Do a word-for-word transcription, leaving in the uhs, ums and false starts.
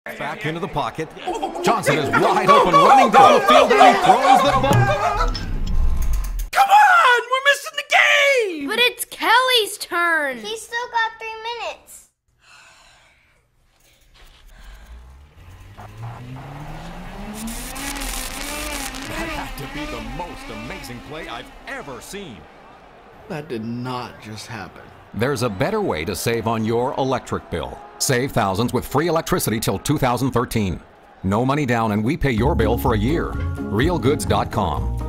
Back into the pocket. Johnson is wide open, running down the field, and he throws the ball. Come on! We're missing the game! But it's Kelly's turn. He's still got three minutes. That had to be the most amazing play I've ever seen. That did not just happen. There's a better way to save on your electric bill. Save thousands with free electricity till two thousand thirteen. No money down and we pay your bill for a year. real goods dot com.